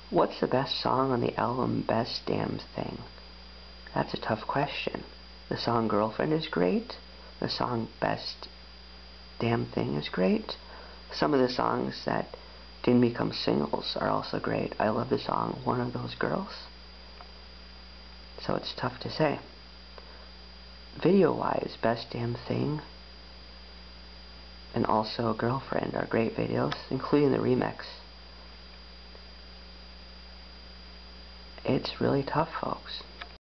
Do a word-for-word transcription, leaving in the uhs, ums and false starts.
What's the best song on the album Best Damn Thing? That's a tough question. The song Girlfriend is great. The song Best Damn Thing is great. Some of the songs that didn't become singles are also great. I love the song One of Those Girls. So it's tough to say. Video-wise, Best Damn Thing and also Girlfriend are great videos, including the remix. It's really tough, folks.